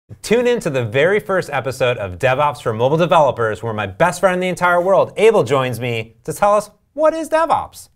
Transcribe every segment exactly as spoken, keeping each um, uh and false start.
Tune in to the very first episode of DevOps for Mobile Developers, where my best friend in the entire world, Abel, joins me to tell us what is DevOps.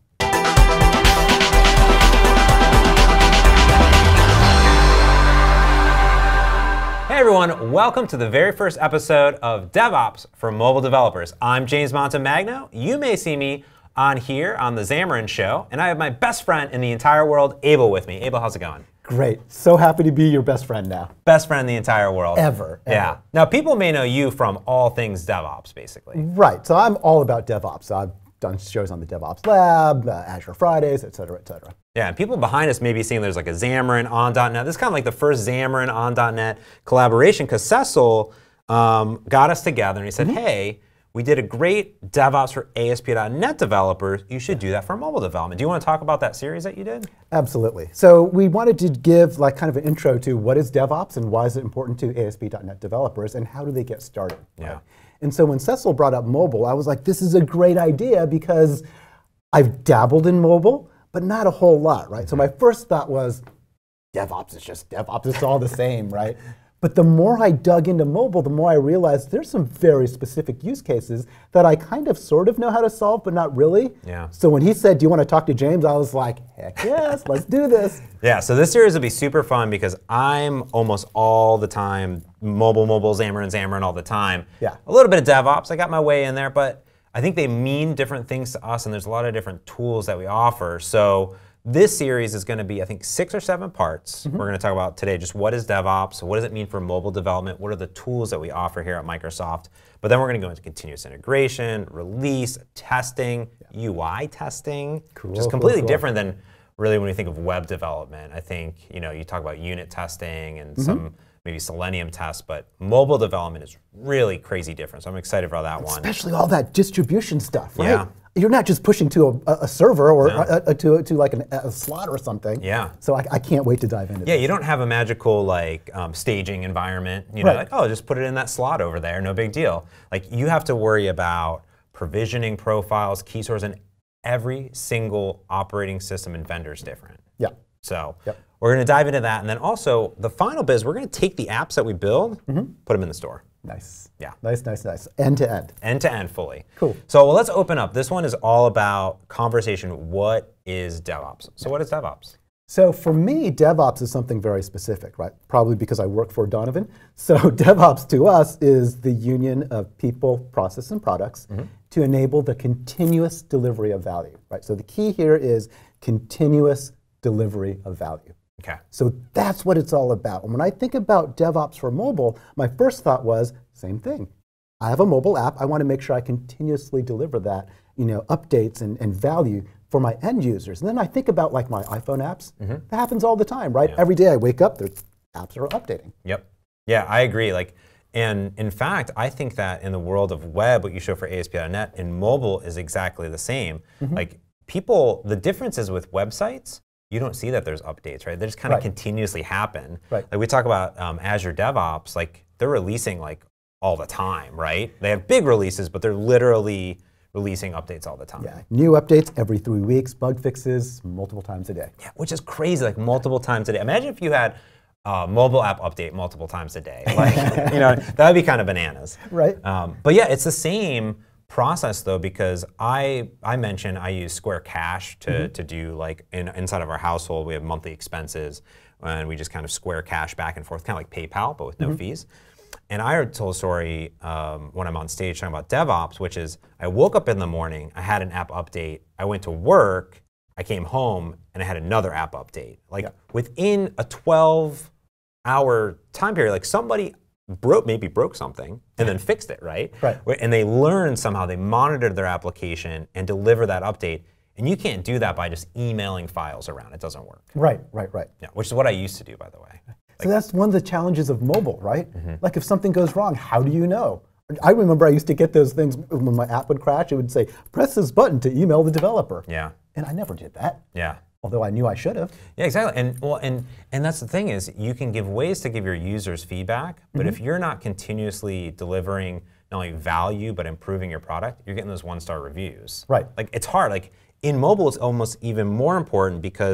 Hey everyone, welcome to the very first episode of DevOps for Mobile Developers. I'm James Montemagno. You may see me on here on the Xamarin Show, and I have my best friend in the entire world, Abel, with me. Abel, how's it going? Great. So happy to be your best friend now. Best friend in the entire world. Ever. ever. Yeah. Now, people may know you from all things DevOps, basically. Right. So I'm all about DevOps. I've done shows on the DevOps Lab, uh, Azure Fridays, et cetera, et cetera. Yeah, and people behind us may be seeing there's like a Xamarin on dot net. This is kind of like the first Xamarin on dot net collaboration, because Cecil um, got us together and he said, mm-hmm. hey, we did a great DevOps for A S P dot net developers. You should do that for mobile development. Do you want to talk about that series that you did? Absolutely. So we wanted to give like kind of an intro to what is DevOps and why is it important to A S P dot net developers and how do they get started. Yeah. Right? And so when Cecil brought up mobile, I was like, this is a great idea because I've dabbled in mobile, but not a whole lot, right? Mm-hmm. So my first thought was, DevOps is just DevOps, it's all the same, right? But the more I dug into mobile, the more I realized there's some very specific use cases that I kind of sort of know how to solve, but not really. Yeah. So when he said, do you want to talk to James? I was like, heck yes, let's do this. Yeah, so this series will be super fun because I'm almost all the time mobile, mobile, Xamarin, Xamarin all the time. Yeah. A little bit of DevOps, I got my way in there, but I think they mean different things to us and there's a lot of different tools that we offer. So this series is going to be, I think, six or seven parts. Mm-hmm. We're going to talk about today just what is DevOps, what does it mean for mobile development, what are the tools that we offer here at Microsoft. But then we're going to go into continuous integration, release, testing, yeah. U I testing, cool, which is completely cool, cool. different than really when we think of web development. I think, you know, you talk about unit testing and mm-hmm. some maybe Selenium tests, but mobile development is really crazy different. So I'm excited for that one. Especially all that distribution stuff, right? Yeah. You're not just pushing to a, a server or no. a, a, to, to like an, a slot or something. Yeah. So I, I can't wait to dive into Yeah, this. you don't have a magical like um, staging environment. You know, right. like, oh, just put it in that slot over there, no big deal. Like you have to worry about provisioning profiles, key stores, and every single operating system and vendor is different. Yeah. So yep. we're going to dive into that. And then also the final bit is we're going to take the apps that we build, mm-hmm. put them in the store. Nice. Yeah. Nice, nice, nice. End to end. End to end fully. Cool. So well, let's open up. This one is all about conversation. What is DevOps? So what is DevOps? So for me, DevOps is something very specific, right? Probably because I work for Donovan. So DevOps to us is the union of people, process, and products mm-hmm. to enable the continuous delivery of value, right? So the key here is continuous delivery of value. Okay. So that's what it's all about. And when I think about DevOps for mobile, my first thought was, same thing. I have a mobile app. I want to make sure I continuously deliver that, you know, updates and, and value for my end users. And then I think about like my iPhone apps. Mm-hmm. That happens all the time, right? Yeah. Every day I wake up, there's apps are updating. Yep. Yeah, I agree. Like, and in fact, I think that in the world of web, what you show for A S P dot net in mobile is exactly the same. Mm-hmm. Like people, the difference is with websites, you don't see that there's updates, right? They just kind of right. continuously happen. Right. Like we talk about um, Azure DevOps, like they're releasing like all the time, right? They have big releases, but they're literally releasing updates all the time. Yeah, new updates every three weeks, bug fixes multiple times a day. Yeah, which is crazy, like multiple times a day. Imagine if you had a mobile app update multiple times a day. Like, you know, that would be kind of bananas. Right. Um, but yeah, it's the same process though, because I I mentioned I use Square Cash to, mm-hmm. to do like in, inside of our household we have monthly expenses and we just kind of Square Cash back and forth, kind of like PayPal but with no mm-hmm. fees. And I told a story um, when I'm on stage talking about DevOps, which is I woke up in the morning, I had an app update, I went to work, I came home and I had another app update. Like yeah. within a twelve hour time period, like somebody broke, maybe broke something and then fixed it, right? Right. And they learned somehow, they monitored their application and deliver that update. And you can't do that by just emailing files around. It doesn't work. Right, right, right. Yeah, which is what I used to do, by the way. Like, so that's one of the challenges of mobile, right? Mm-hmm. Like if something goes wrong, how do you know? I remember I used to get those things when my app would crash. It would say, press this button to email the developer. Yeah. And I never did that. Yeah. Although I knew I should have. Yeah, exactly. And well, and and that's the thing is you can give ways to give your users feedback, but mm-hmm. if you're not continuously delivering not only value but improving your product, you're getting those one-star reviews. Right. Like it's hard. Like in mobile, it's almost even more important because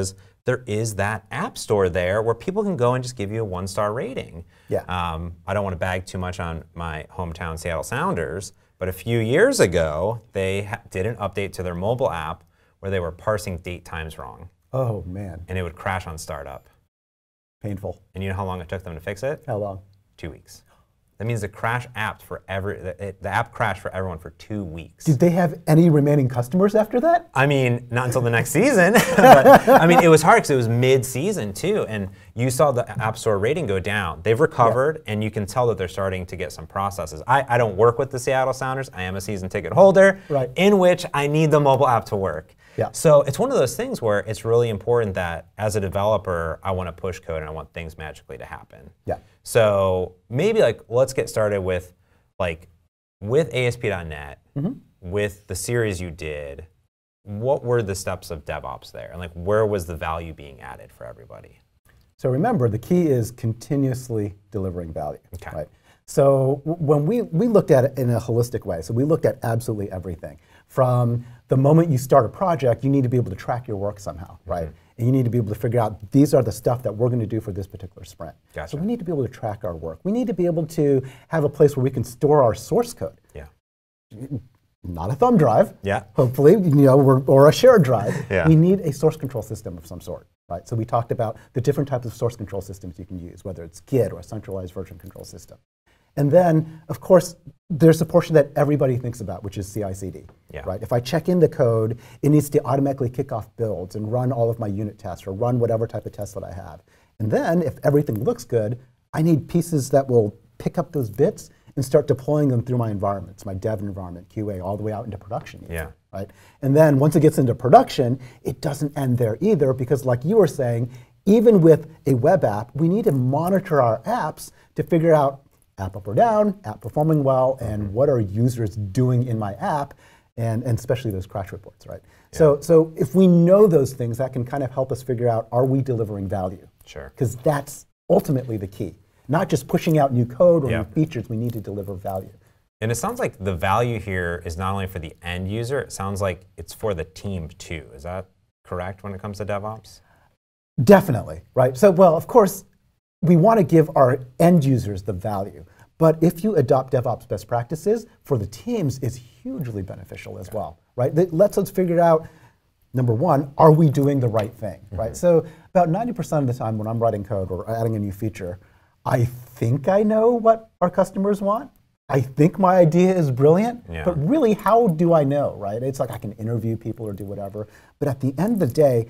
there is that app store there where people can go and just give you a one-star rating. Yeah. Um, I don't want to bag too much on my hometown Seattle Sounders, but a few years ago, they ha did an update to their mobile app where they were parsing date times wrong. Oh, man. And it would crash on startup. Painful. And you know how long it took them to fix it? How long? Two weeks. That means the crash app for every the, it, the app crashed for everyone for two weeks. Did they have any remaining customers after that? I mean, not until the next season. But I mean, it was hard because it was mid-season too, and you saw the App Store rating go down. They've recovered, yeah. and you can tell that they're starting to get some processes. I, I don't work with the Seattle Sounders. I am a season ticket holder, right. in which I need the mobile app to work. Yeah. So it's one of those things where it's really important that as a developer, I want to push code and I want things magically to happen. Yeah. So maybe like let's get started with like with A S P dot net, mm-hmm. with the series you did, what were the steps of DevOps there? And like where was the value being added for everybody? So remember, the key is continuously delivering value. Okay. Right? So when we, we looked at it in a holistic way, so we looked at absolutely everything. From the moment you start a project, you need to be able to track your work somehow, right? Mm-hmm. And you need to be able to figure out, these are the stuff that we're going to do for this particular sprint. Gotcha. So we need to be able to track our work. We need to be able to have a place where we can store our source code. Yeah. Not a thumb drive, yeah. hopefully, you know, or, or a shared drive. Yeah. We need a source control system of some sort, right? So we talked about the different types of source control systems you can use, whether it's Git or a centralized version control system. And then, of course, there's a portion that everybody thinks about, which is C I C D. Yeah. Right? If I check in the code, it needs to automatically kick off builds and run all of my unit tests or run whatever type of tests that I have. And then, if everything looks good, I need pieces that will pick up those bits and start deploying them through my environments, my dev environment, Q A, all the way out into production. Even, yeah. Right? And then once it gets into production, it doesn't end there either, because like you were saying, even with a web app, we need to monitor our apps to figure out app up or down, app performing well, and mm-hmm. what are users doing in my app, and, and especially those crash reports, right? Yeah. So, so if we know those things, that can kind of help us figure out, are we delivering value? Sure. Because that's ultimately the key. Not just pushing out new code or yeah. new features, we need to deliver value. And it sounds like the value here is not only for the end user, it sounds like it's for the team too. Is that correct when it comes to DevOps? Definitely, right? So, well, of course, we want to give our end users the value. But if you adopt DevOps best practices, for the teams, it's hugely beneficial as well, right? That lets us figure out, number one, are we doing the right thing, mm-hmm. right? So about ninety percent of the time when I'm writing code or adding a new feature, I think I know what our customers want. I think my idea is brilliant, yeah. but really, how do I know, right? It's like I can interview people or do whatever. But at the end of the day,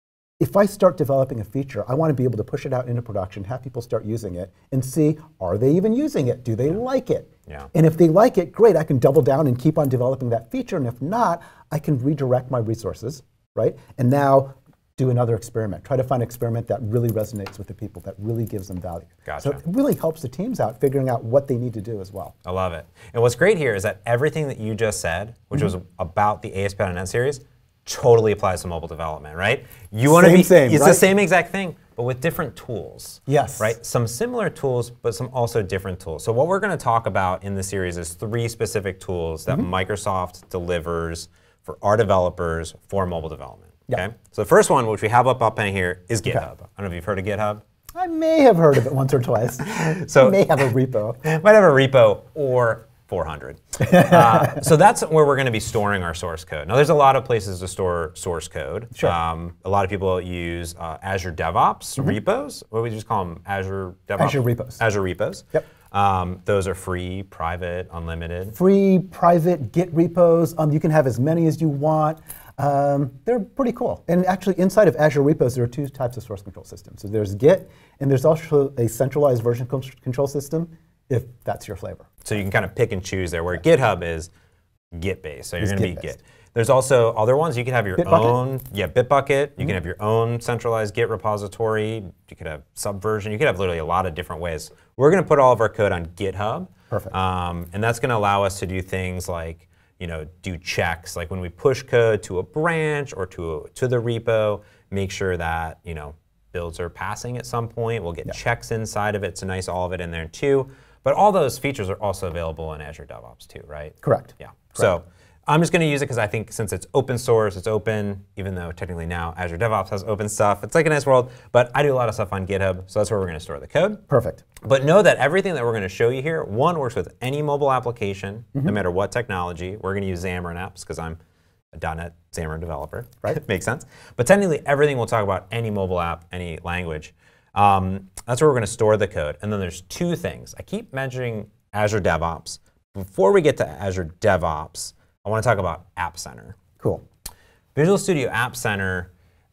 if I start developing a feature, I want to be able to push it out into production, have people start using it, and see, are they even using it? Do they yeah. like it? Yeah. And if they like it, great, I can double down and keep on developing that feature. And if not, I can redirect my resources, right? And now do another experiment. Try to find an experiment that really resonates with the people, that really gives them value. Gotcha. So it really helps the teams out figuring out what they need to do as well. I love it. And what's great here is that everything that you just said, which mm-hmm. was about the A S P dot net series, totally applies to mobile development, right? You want to be same, it's right? the same exact thing, but with different tools. Yes. Right? Some similar tools, but some also different tools. So what we're going to talk about in the series is three specific tools that mm-hmm. Microsoft delivers for our developers for mobile development. Yep. Okay? So the first one, which we have up up in here, is GitHub. Okay. I don't know if you've heard of GitHub. I may have heard of it once or twice. So I may have a repo. Might have a repo or four hundred. uh, so that's where we're going to be storing our source code. Now, there's a lot of places to store source code. Sure. Um, a lot of people use uh, Azure DevOps mm-hmm. repos. What would we just call them? Azure DevOps? Azure repos. Azure repos. Yep. Um, those are free, private, unlimited. Free, private Git repos. Um, you can have as many as you want. Um, they're pretty cool. And actually, inside of Azure repos, there are two types of source control systems. So there's Git, and there's also a centralized version control system, if that's your flavor. So you can kind of pick and choose there, where yeah. GitHub is Git-based, so you're going to be Git-based. Git. There's also other ones. You could have your Bitbucket? own, yeah, Bitbucket. You mm-hmm. can have your own centralized Git repository. You could have Subversion. You could have literally a lot of different ways. We're going to put all of our code on GitHub. Perfect. Um, and that's going to allow us to do things like, you know, do checks, like when we push code to a branch or to a, to the repo, make sure that, you know, builds are passing at some point. We'll get yeah. checks inside of it. It's nice, all of it in there too. But all those features are also available in Azure DevOps too, right? Correct. Yeah. Correct. So I'm just going to use it because I think since it's open source, it's open, even though technically now Azure DevOps has open stuff. It's like a nice world, but I do a lot of stuff on GitHub, so that's where we're going to store the code. Perfect. But know that everything that we're going to show you here, one, works with any mobile application, Mm-hmm. no matter what technology. We're going to use Xamarin Apps because I'm a .dot net Xamarin developer. Right. Makes sense. But technically, everything we'll talk about, any mobile app, any language, um, that's where we're going to store the code. And then there's two things. I keep mentioning Azure DevOps. Before we get to Azure DevOps, I want to talk about App Center. Cool. Visual Studio App Center,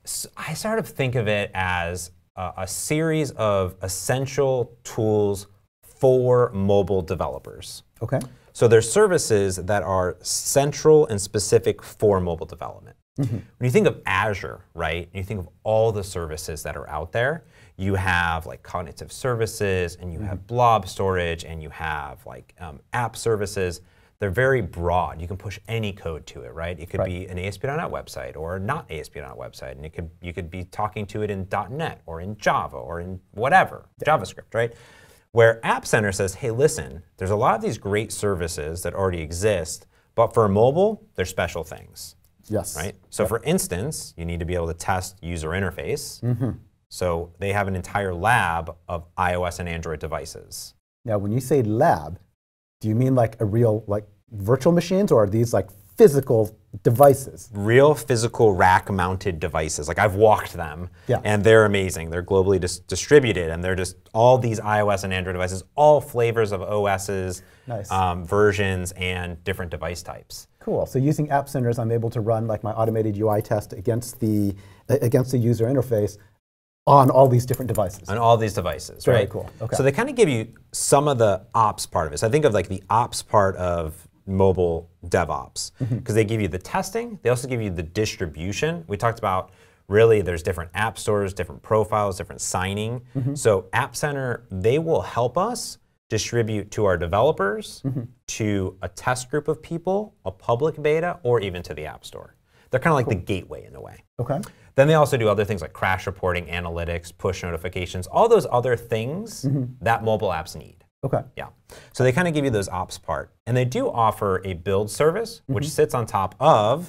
I sort of think of it as a, a series of essential tools for mobile developers. Okay. So there's services that are central and specific for mobile development. Mm-hmm. When you think of Azure, right, and you think of all the services that are out there, you have like cognitive services, and you mm-hmm. have blob storage, and you have like um, app services. They're very broad. You can push any code to it, right? It could right. be an A S P dot net website or not A S P dot net website, and it could you could be talking to it in .dot net or in Java or in whatever, yeah. JavaScript, right? Where App Center says, hey, listen, there's a lot of these great services that already exist, but for mobile, they're special things. Yes. Right? So yep. for instance, you need to be able to test user interface. Mm-hmm. So they have an entire lab of iOS and Android devices. Now, when you say lab, do you mean like a real like virtual machines, or are these like physical devices? Real physical rack-mounted devices. Like I've walked them, yeah. and they're amazing. They're globally dis distributed, and they're just all these iOS and Android devices, all flavors of O Ss, nice. um, versions, and different device types. Cool. So using App Centers, I'm able to run like my automated U I test against the against the user interface on all these different devices. On all these devices, Very right? cool. Okay. So they kind of give you some of the ops part of it. So I think of like the ops part of mobile DevOps, because mm-hmm. they give you the testing. They also give you the distribution. We talked about really there's different app stores, different profiles, different signing. Mm-hmm. So App Center, they will help us distribute to our developers, mm-hmm. to a test group of people, a public beta, or even to the App Store. They're kind of like cool. the gateway in a way. Okay. Then they also do other things like crash reporting, analytics, push notifications, all those other things mm-hmm. that mobile apps need. Okay. Yeah. So they kind of give you those ops part. And they do offer a build service, mm-hmm. which sits on top of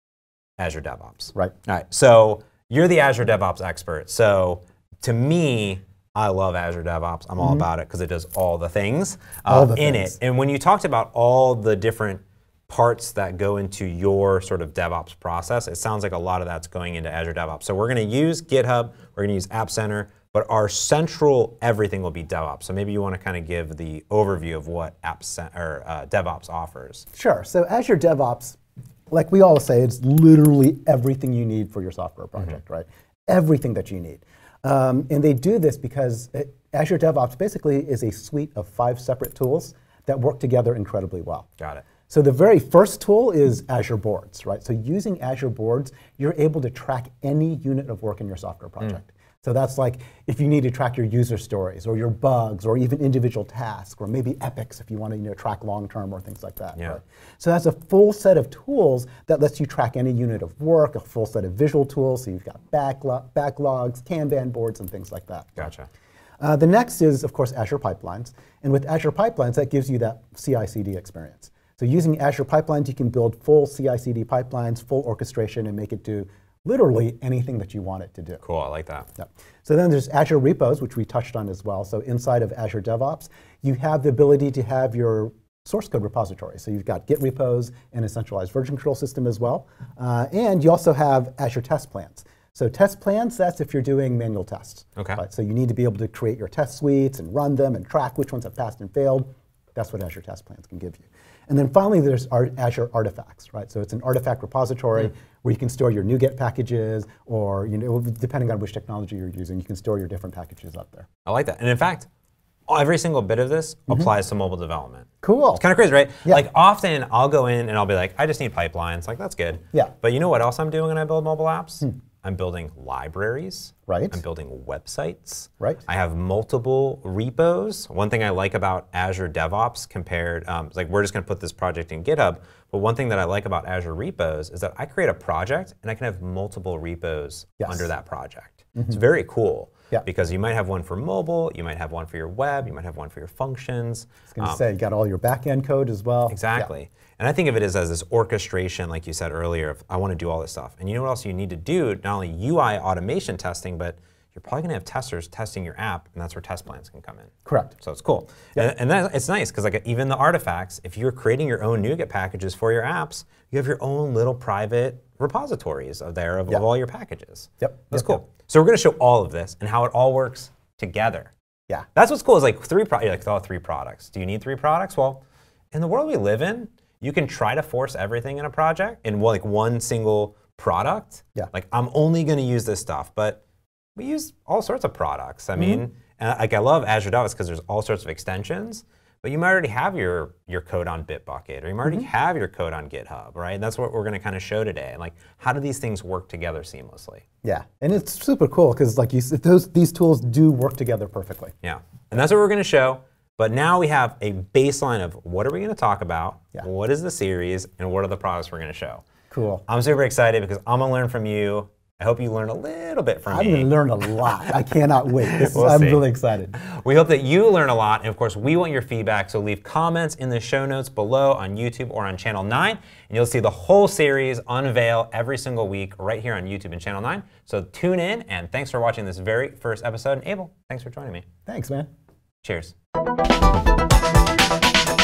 Azure DevOps. Right. All right. So you're the Azure DevOps expert. So to me, I love Azure DevOps. I'm all mm-hmm. about it because it does all the things uh, all the in things. it. And when you talked about all the different parts that go into your sort of DevOps process, it sounds like a lot of that's going into Azure DevOps. So we're going to use GitHub, we're going to use App Center, but our central everything will be DevOps. So maybe you want to kind of give the overview of what App Center, or uh, DevOps offers. Sure. So Azure DevOps, like we all say, it's literally everything you need for your software project, mm-hmm. right? Everything that you need. Um, and they do this because it, Azure DevOps basically is a suite of five separate tools that work together incredibly well. Got it. So the very first tool is Azure Boards, right? So using Azure Boards, you're able to track any unit of work in your software project. Mm. So that's like if you need to track your user stories or your bugs or even individual tasks or maybe epics if you want to you know, track long-term or things like that. Yeah. Right? So that's a full set of tools that lets you track any unit of work, a full set of visual tools. So you've got backlog, backlogs, Kanban boards, and things like that. Gotcha. Uh, the next is, of course, Azure Pipelines. And with Azure Pipelines, that gives you that C I C D experience. So using Azure Pipelines, you can build full C I C D pipelines, full orchestration, and make it do literally anything that you want it to do. Cool, I like that. Yeah. So then there's Azure Repos, which we touched on as well. So inside of Azure DevOps, you have the ability to have your source code repository. So you've got Git repos and a centralized version control system as well. Uh, and you also have Azure Test Plans. So test plans, that's if you're doing manual tests. Okay. Right? So you need to be able to create your test suites and run them and track which ones have passed and failed. That's what Azure Test Plans can give you. And then finally, there's our Azure Artifacts, right? So it's an artifact repository mm. where you can store your NuGet packages, or you know, depending on which technology you're using, you can store your different packages up there. I like that. And in fact, every single bit of this mm-hmm. applies to mobile development. Cool. It's kind of crazy, right? Yeah. Like often I'll go in and I'll be like, I just need pipelines. Like that's good. Yeah. But you know what else I'm doing when I build mobile apps? Hmm. I'm building libraries. Right. I'm building websites. Right. I have multiple repos. One thing I like about Azure DevOps compared, um, it's like we're just going to put this project in GitHub, but one thing that I like about Azure Repos is that I create a project and I can have multiple repos yes. under that project. Mm-hmm. It's very cool. Yeah. Because you might have one for mobile, you might have one for your web, you might have one for your functions. I was going to um, say, you got all your back-end code as well. Exactly. Yeah. And I think of it as, as this orchestration, like you said earlier, of I want to do all this stuff. And you know what else you need to do? Not only U I automation testing, but you're probably going to have testers testing your app, and that's where test plans can come in. Correct. So it's cool. Yep. And, and that, it's nice, because like even the artifacts, if you're creating your own NuGet packages for your apps, you have your own little private repositories of there of, yep. of all your packages. Yep. That's yep. cool. Yep. So we're going to show all of this and how it all works together. Yeah. That's what's cool is like three, pro like oh, three products. Do you need three products? Well, in the world we live in, you can try to force everything in a project in like one single product. Yeah. Like I'm only going to use this stuff, but we use all sorts of products. I mean, mm-hmm. and like I love Azure DevOps because there's all sorts of extensions, but you might already have your, your code on Bitbucket, or you might already mm-hmm. have your code on GitHub, right? And that's what we're going to kind of show today. Like, how do these things work together seamlessly? Yeah, and it's super cool because like you, those these tools do work together perfectly. Yeah, and that's what we're going to show. But now we have a baseline of what are we going to talk about, yeah. what is the series, and what are the products we're going to show. Cool. I'm super excited because I'm going to learn from you. I hope you learn a little bit from I'm me. I'm going to learn a lot. I cannot wait. This we'll is, I'm see. really excited. We hope that you learn a lot. And of course, we want your feedback. So leave comments in the show notes below on YouTube or on Channel nine. And you'll see the whole series unveil every single week right here on YouTube and Channel nine. So tune in. And thanks for watching this very first episode. And Abel, thanks for joining me. Thanks, man. Cheers.